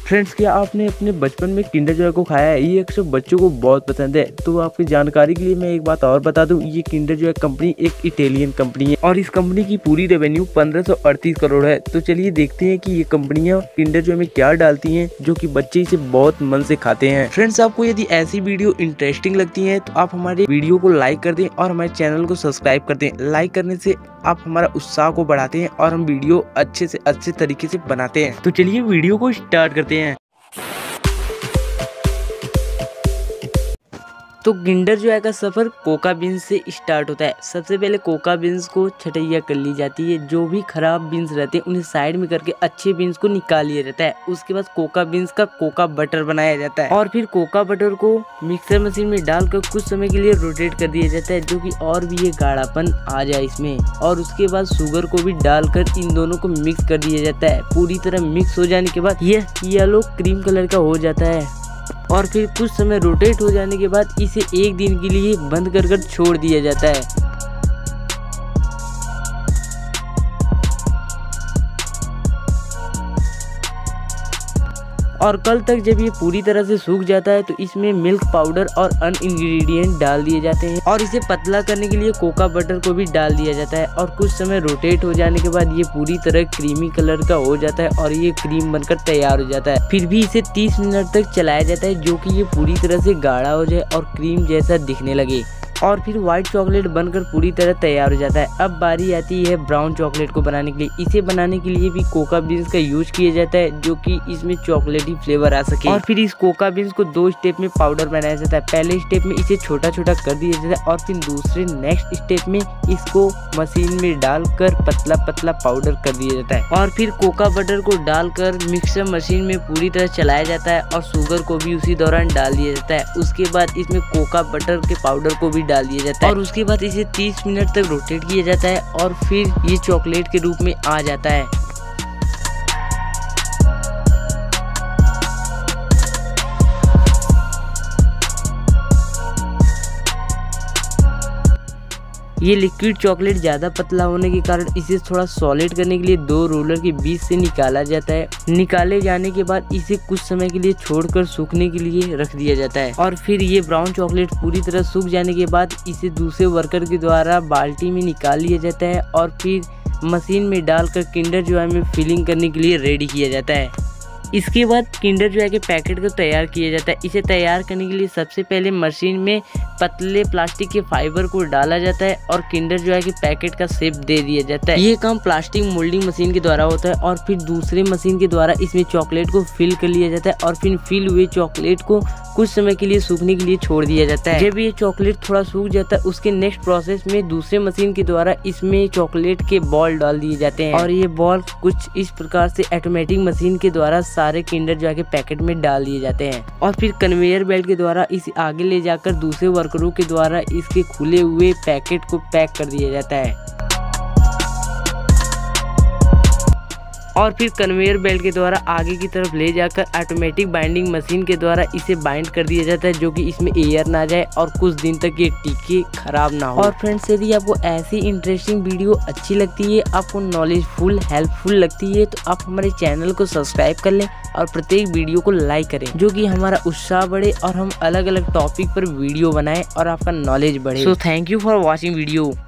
Friends, क्या आपने अपने बचपन में किंडर जॉय को खाया है? ये अक्सर बच्चों को बहुत पसंद है। तो आपकी जानकारी के लिए मैं एक बात और बता दूं, ये किंडर जॉय कंपनी एक इटालियन कंपनी है और इस कंपनी की पूरी रेवेन्यू 1538 करोड़ है। तो चलिए देखते हैं कि ये कंपनियां किंडर जॉय में क्या डालती हैं जो कि बच्चे इसे बहुत मन से खाते हैं। फ्रेंड्स, आपको यदि ऐसी वीडियो इंटरेस्टिंग लगती है तो आप हमारे वीडियो को लाइक कर दें और हमारे चैनल को सब्सक्राइब कर दें। लाइक करने से आप हमारा उत्साह को बढ़ाते हैं और हम वीडियो अच्छे से अच्छे तरीके से बनाते हैं। तो चलिए वीडियो को स्टार्ट करते हैं। तो किंडर जॉय का सफर कोका बीन्स से स्टार्ट होता है। सबसे पहले कोका बीन्स को छटैया कर ली जाती है। जो भी खराब बीन्स रहते हैं उन्हें साइड में करके अच्छे बीन्स को निकाल लिया जाता है। उसके बाद कोका बीन्स का कोका बटर बनाया जाता है और फिर कोका बटर को मिक्सर मशीन में डालकर कुछ समय के लिए रोटेट कर दिया जाता है, जो कि और भी ये गाढ़ापन आ जाए इसमें। और उसके बाद शुगर को भी डालकर इन दोनों को मिक्स कर दिया जाता है। पूरी तरह मिक्स हो जाने के बाद यह येलो क्रीम कलर का हो जाता है और फिर कुछ समय रोटेट हो जाने के बाद इसे एक दिन के लिए बंद कर छोड़ दिया जाता है। और कल तक जब ये पूरी तरह से सूख जाता है तो इसमें मिल्क पाउडर और अन्य इंग्रेडिएंट डाल दिए जाते हैं और इसे पतला करने के लिए कोका बटर को भी डाल दिया जाता है। और कुछ समय रोटेट हो जाने के बाद ये पूरी तरह क्रीमी कलर का हो जाता है और ये क्रीम बनकर तैयार हो जाता है। फिर भी इसे 30 मिनट तक चलाया जाता है, जो कि ये पूरी तरह से गाढ़ा हो जाए और क्रीम जैसा दिखने लगे। और फिर व्हाइट चॉकलेट बनकर पूरी तरह तैयार हो जाता है। अब बारी आती है ब्राउन चॉकलेट को बनाने के लिए। इसे बनाने के लिए भी कोका बीन्स का यूज किया जाता है, जो कि इसमें चॉकलेटी फ्लेवर आ सके। और फिर इस कोका बीन्स को 2 स्टेप में पाउडर बनाया जाता है। पहले स्टेप में इसे छोटा छोटा कर दिया जाता है और फिर दूसरे नेक्स्ट स्टेप में इसको मशीन में डालकर पतला पतला पाउडर कर दिया जाता है। और फिर कोका बटर को डालकर मिक्सर मशीन में पूरी तरह चलाया जाता है और शुगर को भी उसी दौरान डाल दिया जाता है। उसके बाद इसमें कोका बटर के पाउडर को भी डाल दिया जाता है और उसके बाद इसे 30 मिनट तक रोटेट किया जाता है और फिर ये चॉकलेट के रूप में आ जाता है। ये लिक्विड चॉकलेट ज़्यादा पतला होने के कारण इसे थोड़ा सॉलिड करने के लिए 2 रोलर के बीच से निकाला जाता है। निकाले जाने के बाद इसे कुछ समय के लिए छोड़कर सूखने के लिए रख दिया जाता है। और फिर ये ब्राउन चॉकलेट पूरी तरह सूख जाने के बाद इसे दूसरे वर्कर के द्वारा बाल्टी में निकाल लिया जाता है और फिर मशीन में डालकर किंडर जॉय में फिलिंग करने के लिए रेडी किया जाता है। इसके बाद किंडर जॉय के पैकेट को तैयार किया जाता है। इसे तैयार करने के लिए सबसे पहले मशीन में पतले प्लास्टिक के फाइबर को डाला जाता है और किंडर जॉय के पैकेट का शेप दे दिया जाता है। ये काम प्लास्टिक मोल्डिंग मशीन के द्वारा होता है और फिर दूसरे मशीन के द्वारा इसमें चॉकलेट को फिल कर लिया जाता है और फिर फिल हुए चॉकलेट को कुछ समय के लिए सूखने के लिए छोड़ दिया जाता है। जब ये चॉकलेट थोड़ा सूख जाता है उसके नेक्स्ट प्रोसेस में दूसरे मशीन के द्वारा इसमें चॉकलेट के बॉल डाल दिए जाते हैं और ये बॉल कुछ इस प्रकार से ऑटोमेटिक मशीन के द्वारा सारे किंडर जॉय के पैकेट में डाल दिए जाते हैं और फिर कन्वेयर बेल्ट के द्वारा इसे आगे ले जाकर दूसरे वर्करों के द्वारा इसके खुले हुए पैकेट को पैक कर दिया जाता है। और फिर कन्वेयर बेल्ट के द्वारा आगे की तरफ ले जाकर ऑटोमेटिक बाइंडिंग मशीन के द्वारा इसे बाइंड कर दिया जाता है, जो कि इसमें एयर ना जाए और कुछ दिन तक ये टिके खराब ना हो। और फ्रेंड्स, यदि आपको ऐसी इंटरेस्टिंग वीडियो अच्छी लगती है, आपको नॉलेजफुल हेल्पफुल लगती है, तो आप हमारे चैनल को सब्सक्राइब कर लें और प्रत्येक वीडियो को लाइक करें, जो कि हमारा उत्साह बढ़े और हम अलग अलग टॉपिक पर वीडियो बनाएं और आपका नॉलेज बढ़े। So thank you for watching video.